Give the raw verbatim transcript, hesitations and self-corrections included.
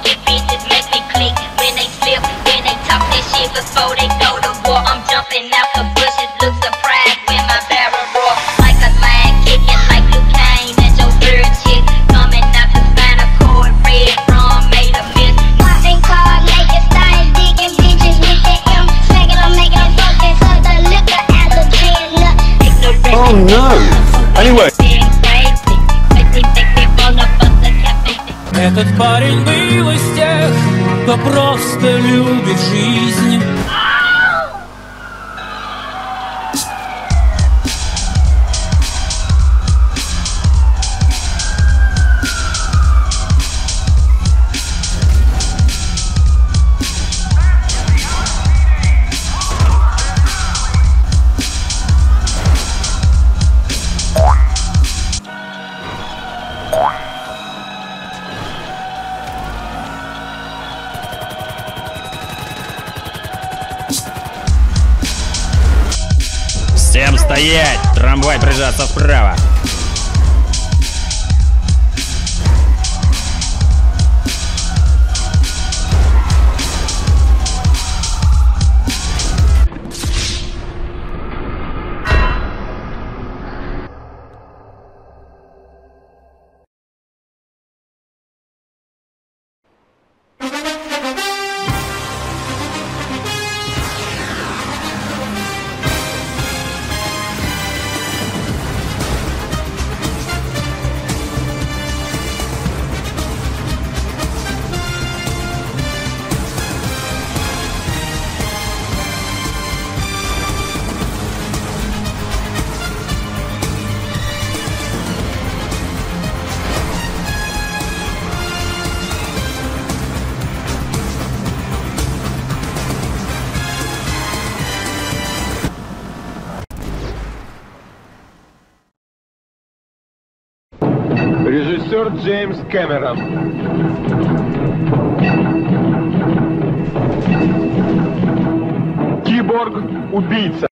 Funky bitches make me click when they slip, when they talk that shit before they go to war. I'm jumping out the bushes, look surprised when my barrel roar. Like a lion kicking like Luke Kane, that's your third chick. Coming out the spinal cord, red rum made a miss. Martin car, make it start digging bitches with the M. Smacking them, making them focus on the liquor allergy. Oh no! Anyway. Этот парень был из тех, кто просто любит жизнь. Всем стоять! Трамвай прижаться вправо! Режиссер Джеймс Кэмерон. Киборг-убийца.